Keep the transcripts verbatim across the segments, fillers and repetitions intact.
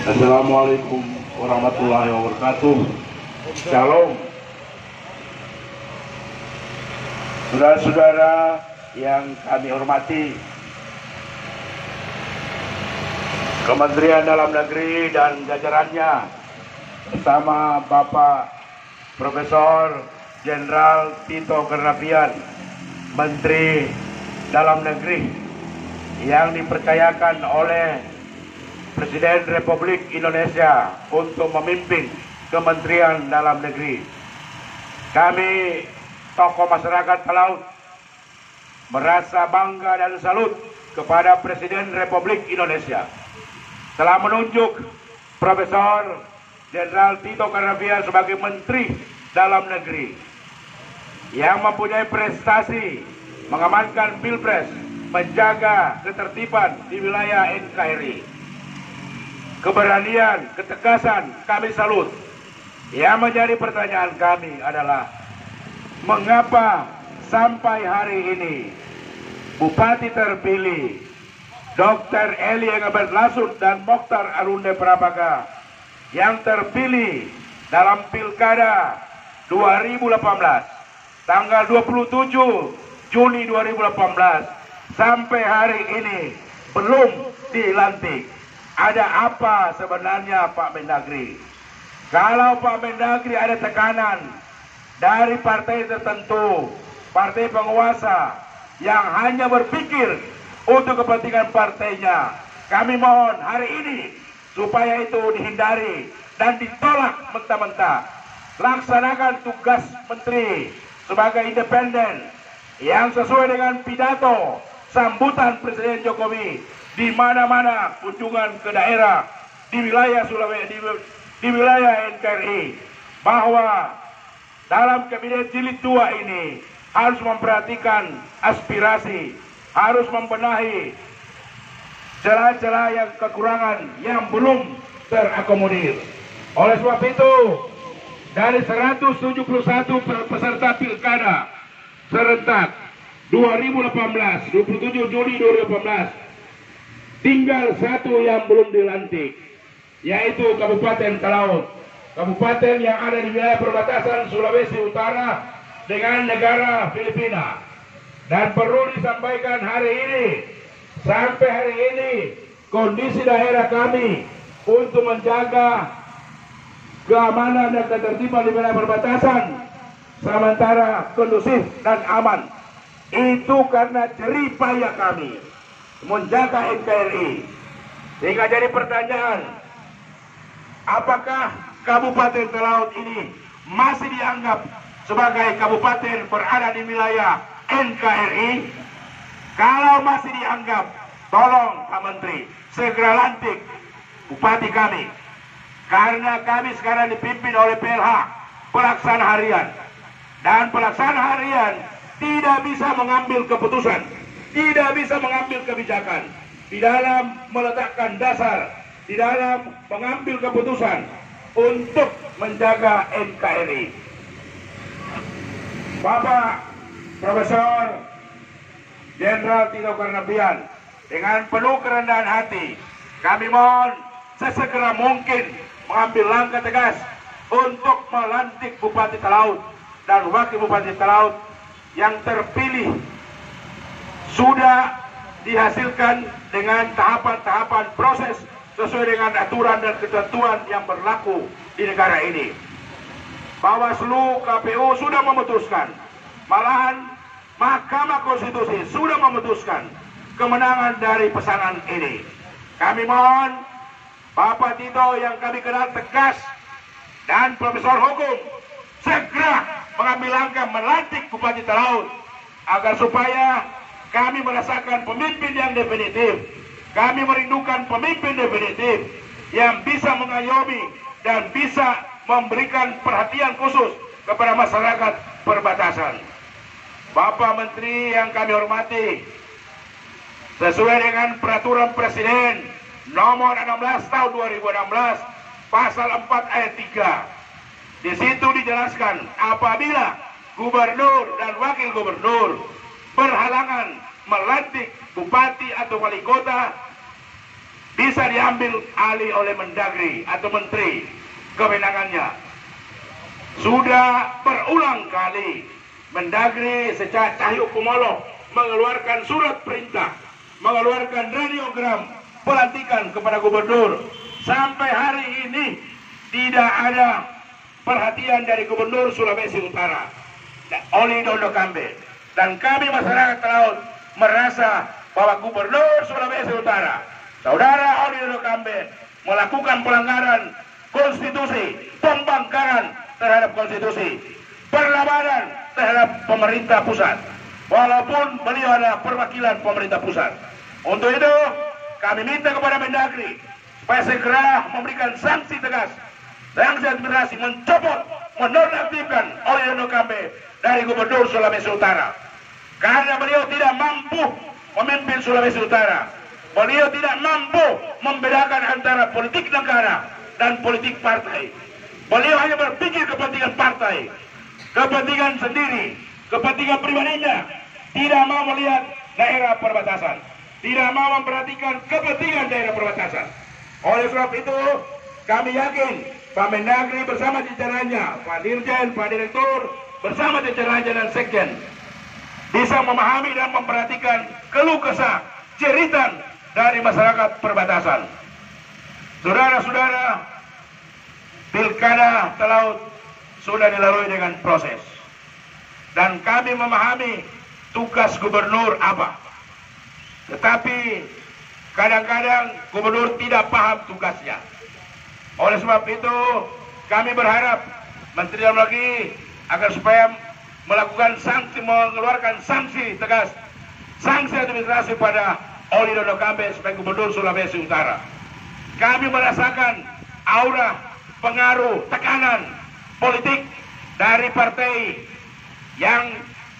Assalamualaikum warahmatullahi wabarakatuh. Shalom. Saudara-saudara yang kami hormati, Kementerian Dalam Negeri dan jajarannya bersama Bapak Profesor Jenderal Tito Karnavian, Menteri Dalam Negeri yang dipercayakan oleh Presiden Republik Indonesia untuk memimpin Kementerian Dalam Negeri. Kami tokoh masyarakat pelaut merasa bangga dan salut kepada Presiden Republik Indonesia telah menunjuk Profesor Jenderal Tito Karnavian sebagai Menteri Dalam Negeri yang mempunyai prestasi mengamankan Pilpres, menjaga ketertiban di wilayah N K R I. Keberanian, ketegasan kami salut. Yang menjadi pertanyaan kami adalah, mengapa sampai hari ini Bupati terpilih Doktor Eli Engelbert Lasut dan Mokhtar Arunde Prabaka yang terpilih dalam Pilkada dua ribu delapan belas tanggal dua puluh tujuh Juni dua ribu delapan belas sampai hari ini belum dilantik? Ada apa sebenarnya Pak Mendagri? Kalau Pak Mendagri ada tekanan dari partai tertentu, partai penguasa yang hanya berpikir untuk kepentingan partainya, kami mohon hari ini supaya itu dihindari dan ditolak mentah-mentah. Laksanakan tugas menteri sebagai independen yang sesuai dengan pidato sambutan Presiden Jokowi di mana-mana kunjungan ke daerah di wilayah Sulawesi, di, di wilayah N K R I, bahwa dalam kabinet jilid dua ini harus memperhatikan aspirasi, harus membenahi celah-celah yang kekurangan yang belum terakomodir. Oleh sebab itu, dari seratus tujuh puluh satu peserta pilkada serentak dua ribu delapan belas, dua puluh tujuh Juli dua ribu delapan belas, tinggal satu yang belum dilantik, yaitu Kabupaten Talaut, kabupaten yang ada di wilayah perbatasan Sulawesi Utara dengan negara Filipina. Dan perlu disampaikan hari ini, sampai hari ini kondisi daerah kami untuk menjaga keamanan dan ketertiban di wilayah perbatasan sementara kondusif dan aman. Itu karena jerih payah kami menjaga N K R I. Sehingga jadi pertanyaan, apakah Kabupaten Talaut ini masih dianggap sebagai kabupaten berada di wilayah N K R I? Kalau masih dianggap, tolong Pak Menteri segera lantik bupati kami, karena kami sekarang dipimpin oleh P L H, pelaksana harian, dan pelaksana harian tidak bisa mengambil keputusan, tidak bisa mengambil kebijakan di dalam meletakkan dasar, di dalam mengambil keputusan untuk menjaga N K R I. Bapak Profesor Jenderal Tito Karnavian, dengan penuh kerendahan hati, kami mohon sesegera mungkin mengambil langkah tegas untuk melantik Bupati Talaut dan Wakil Bupati Talaut yang terpilih. Sudah dihasilkan dengan tahapan-tahapan proses sesuai dengan aturan dan ketentuan yang berlaku di negara ini. Bawaslu, K P U sudah memutuskan, malahan Mahkamah Konstitusi sudah memutuskan kemenangan dari pesanan ini. Kami mohon Bapak Tito yang kami kenal tegas dan Profesor Hukum segera mengambil langkah melantik Bupati Talaut agar supaya kami merasakan pemimpin yang definitif. Kami merindukan pemimpin definitif yang bisa mengayomi dan bisa memberikan perhatian khusus kepada masyarakat perbatasan. Bapak Menteri yang kami hormati, sesuai dengan peraturan Presiden nomor enam belas tahun dua ribu enam belas pasal empat ayat tiga, di situ dijelaskan apabila gubernur dan wakil gubernur berhalangan melantik bupati atau wali kota bisa diambil alih oleh Mendagri atau Menteri kewenangannya. Sudah berulang kali Mendagri secara Cahyokumolo mengeluarkan surat perintah, mengeluarkan radiogram pelantikan kepada gubernur. Sampai hari ini tidak ada perhatian dari Gubernur Sulawesi Utara, Oli Dondo Kambe. Dan kami masyarakat laut merasa bahwa Gubernur Sulawesi Utara, Saudara Oli Dondo Kambe, melakukan pelanggaran konstitusi, pembangkangan terhadap konstitusi, perlawanan terhadap pemerintah pusat, walaupun beliau adalah perwakilan pemerintah pusat. Untuk itu kami minta kepada Mendagri supaya segera memberikan sanksi tegas, sanksi administrasi, mencopot, menonaktifkan Oli Dondo Kambe dari Gubernur Sulawesi Utara, karena beliau tidak mampu memimpin Sulawesi Utara. Beliau tidak mampu membedakan antara politik negara dan politik partai. Beliau hanya berpikir kepentingan partai, kepentingan sendiri, kepentingan pribadinya, tidak mau melihat daerah perbatasan, tidak mau memperhatikan kepentingan daerah perbatasan. Oleh sebab itu, kami yakin Pak Mendagri bersama jajarannya, Pak Dirjen, Pak Direktur, bersama jajarannya dan Sekjen, bisa memahami dan memperhatikan keluh kesah, jeritan dari masyarakat perbatasan. Saudara-saudara, Pilkada Talaut sudah dilalui dengan proses, dan kami memahami tugas gubernur apa. Tetapi kadang-kadang gubernur tidak paham tugasnya. Oleh sebab itu kami berharap Menteri Dalam Negeri agar supaya melakukan sanksi, mengeluarkan sanksi tegas, sanksi administrasi pada Oli Dondo Kambe sebagai Gubernur Sulawesi Utara. Kami merasakan aura pengaruh, tekanan politik dari partai yang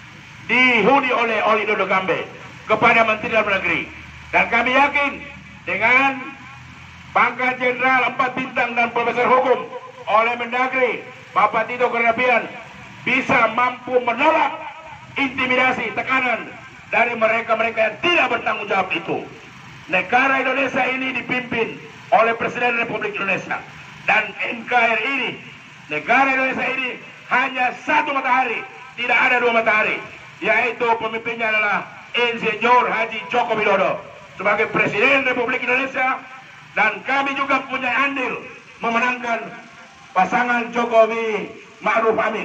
dihuni oleh Oli Dondo Kambe kepada Menteri Dalam Negeri. Dan kami yakin dengan pangkat jenderal empat bintang dan profesor hukum oleh Mendagri Bapak Tito Karnavian bisa mampu menolak intimidasi, tekanan dari mereka-mereka yang tidak bertanggung jawab itu. Negara Indonesia ini dipimpin oleh Presiden Republik Indonesia, dan N K R I ini, negara Indonesia ini hanya satu matahari, tidak ada dua matahari, yaitu pemimpinnya adalah Insinyur Haji Joko Widodo sebagai Presiden Republik Indonesia. Dan kami juga punya andil memenangkan pasangan Jokowi Ma'ruf Amin.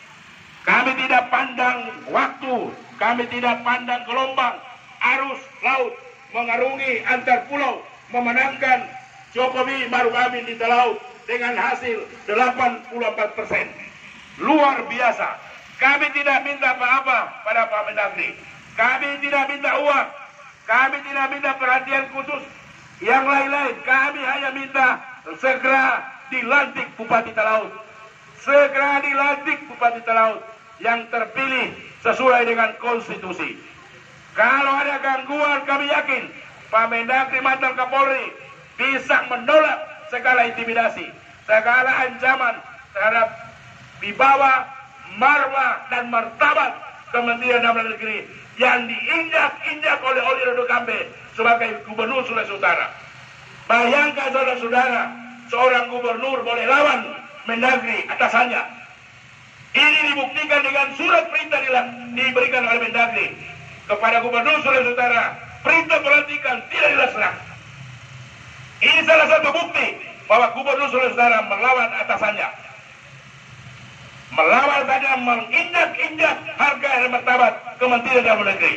Kami tidak pandang waktu, kami tidak pandang gelombang, arus laut mengarungi antar pulau, memenangkan Jokowi Ma'ruf Amin di Talaut dengan hasil delapan puluh empat persen. Luar biasa. Kami tidak minta apa-apa pada Pak Mendagri. Kami tidak minta uang. Kami tidak minta perhatian khusus yang lain-lain. Kami hanya minta segera dilantik Bupati Talaut. Segera dilantik Bupati Talaut yang terpilih sesuai dengan konstitusi. Kalau ada gangguan, kami yakin Pak Mendagri mantan Kapolri bisa menolak segala intimidasi, segala ancaman terhadap wibawa, marwah dan martabat Kementerian Dalam Negeri yang diinjak-injak oleh Oli Dondo Kambe sebagai Gubernur Sulawesi Utara. Bayangkan saudara-saudara, seorang gubernur boleh lawan Mendagri atasannya. Ini dibuktikan dengan surat perintah diberikan oleh Mendagri kepada Gubernur Sulawesi Utara. Perintah pelantikan tidak dilaksanakan. Ini salah satu bukti bahwa Gubernur Sulawesi Utara melawan atasannya, melawan saja menginjak-injak harga dan martabat Kementerian Dalam Negeri.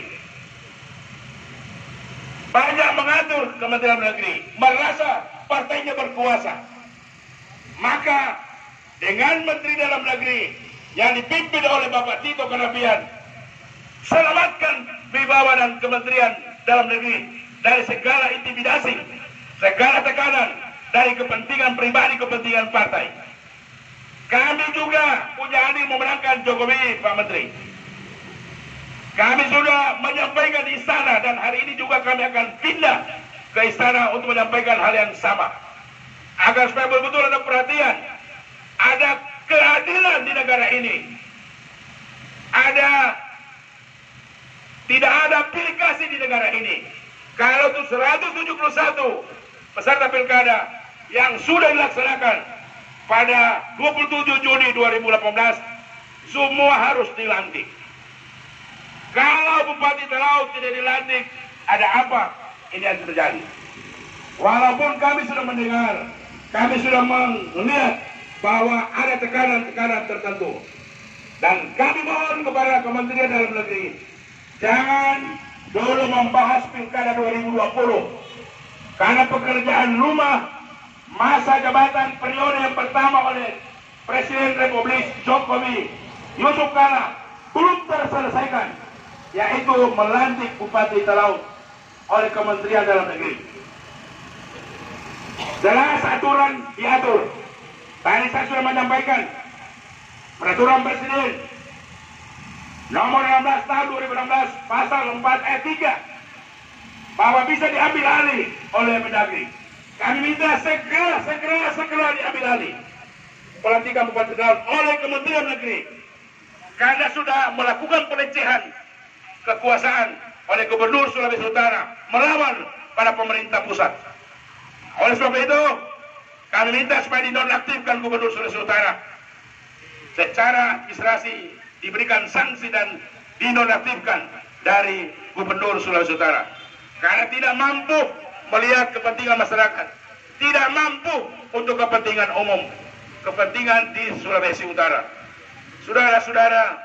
Banyak mengatur Kementerian Dalam Negeri, merasa partainya berkuasa. Maka dengan Menteri Dalam Negeri yang dipimpin oleh Bapak Tito Karnavian, selamatkan wibawa dan Kementerian Dalam Negeri dari segala intimidasi, segala tekanan dari kepentingan pribadi, kepentingan partai. Kami juga punya andil memenangkan Jokowi, Pak Menteri. Kami sudah menyampaikan di istana, dan hari ini juga kami akan pindah ke istana untuk menyampaikan hal yang sama. Agar supaya betul-betul ada perhatian, ada keadilan di negara ini. Ada, tidak ada pilih kasih di negara ini. Kalau itu seratus tujuh puluh satu peserta pilkada yang sudah dilaksanakan pada dua puluh tujuh Juni dua ribu delapan belas semua harus dilantik. Kalau Bupati Talaut tidak dilantik, ada apa ini yang terjadi? Walaupun kami sudah mendengar, kami sudah melihat bahwa ada tekanan-tekanan tertentu, dan kami mohon kepada Kementerian Dalam Negeri, jangan dulu membahas pilkada dua ribu dua puluh, karena pekerjaan rumah masa jabatan periode yang pertama oleh Presiden Republik Jokowi Yusuf Kala belum terselesaikan, yaitu melantik Bupati Talaut oleh Kementerian Dalam Negeri. Jelas aturan diatur. Tadi saya sudah menyampaikan peraturan Presiden nomor enam belas tahun dua ribu enam belas pasal empat ayat tiga bahwa bisa diambil alih oleh Mendagri. Kami minta segera, segera, segera diambil alih pelantikan Bupati Talaut oleh Kementerian Negeri, karena sudah melakukan pelecehan kekuasaan oleh Gubernur Sulawesi Utara melawan pada pemerintah pusat. Oleh sebab itu, kami minta supaya dinonaktifkan Gubernur Sulawesi Utara. Secara administrasi diberikan sanksi dan dinonaktifkan dari Gubernur Sulawesi Utara. Karena tidak mampu melihat kepentingan masyarakat. Tidak mampu untuk kepentingan umum. Kepentingan di Sulawesi Utara. Saudara-saudara,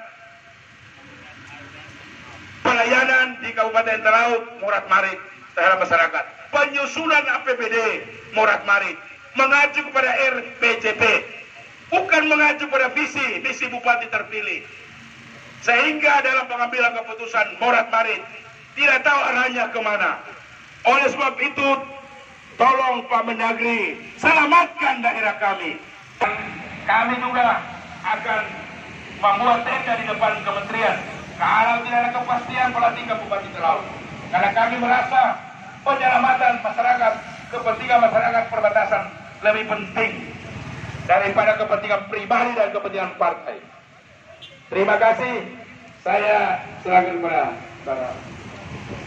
pelayanan di Kabupaten Talaut morat-marit terhadap masyarakat. Penyusunan A P B D morat-marit mengacu kepada R P J P, bukan mengacu pada visi misi Bupati terpilih, sehingga dalam pengambilan keputusan morat-marit tidak tahu arahnya kemana. Oleh sebab itu, tolong Pak Mendagri selamatkan daerah kami. Kami juga akan membuat tenda di depan kementerian kalau tidak ada kepastian pelantikan Bupati Talaut, karena kami merasa penyelamatan masyarakat, kepentingan masyarakat perbatasan lebih penting daripada kepentingan pribadi dan kepentingan partai. Terima kasih. Saya serahkan kepada saudara.